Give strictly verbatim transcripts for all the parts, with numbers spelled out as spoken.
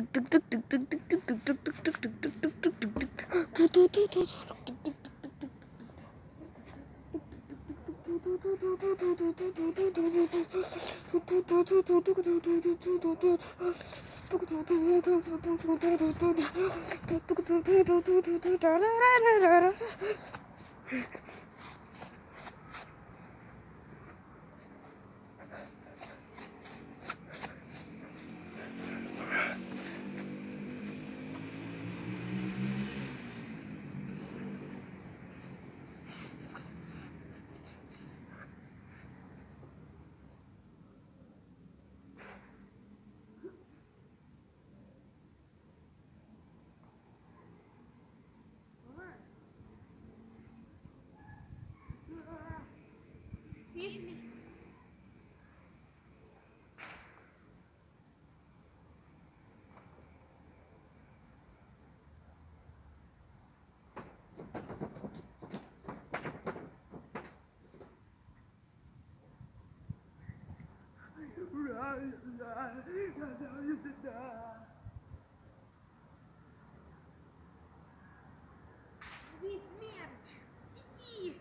Иди, смерч! Иди!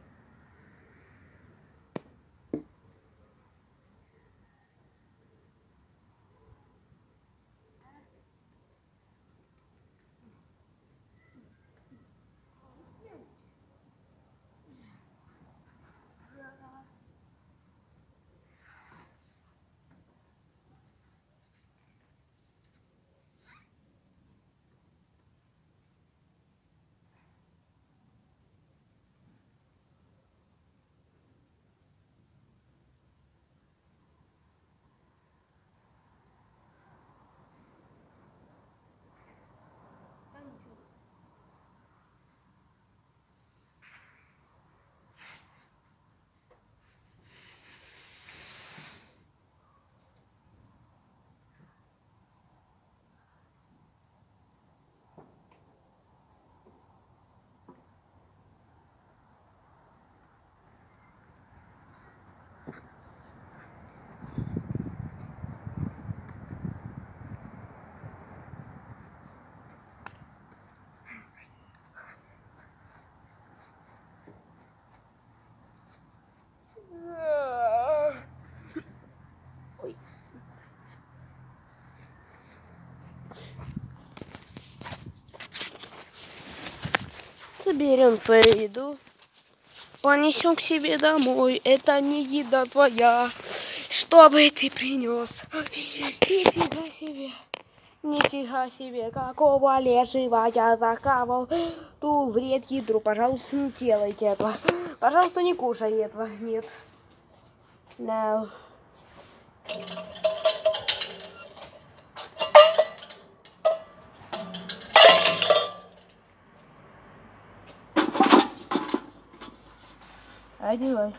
Соберем свою еду, понесем к себе домой. Это не еда твоя, что бы ты принес. Нифига себе, нифига себе, какого лежива я захавал. Ту вред ядру, пожалуйста, не делайте этого. Пожалуйста, не кушай этого, нет. No. Одевай.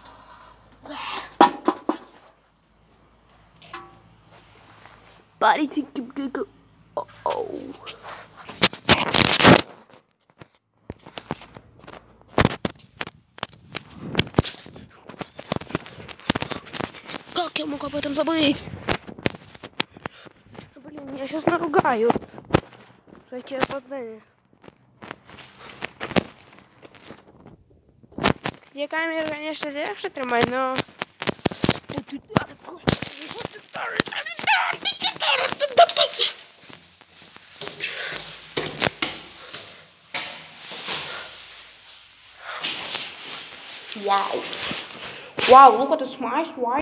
Парите, кипкика. О-оу. Как я мог об этом забыть? Блин, меня сейчас наругают. Зайти опоздание. Где камеру, конечно, легче тримать, но... Wow. Wow, look at the smash. Why?